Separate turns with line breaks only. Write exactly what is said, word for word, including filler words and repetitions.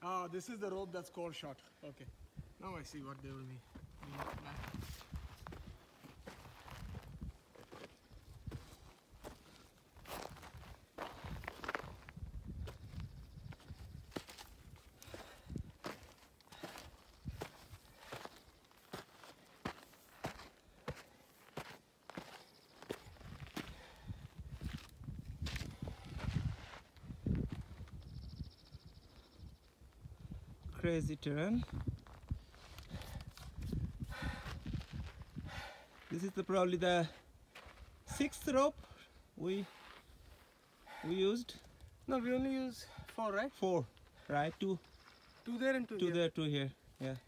Ah, this is the rope that's called short. Okay. Now I see what they will mean.
Crazy terrain. This is the, probably the sixth rope we we used.
No, we only use four, right?
Four, right? Two,
Two there and two,
two
here.
there, two here. Yeah.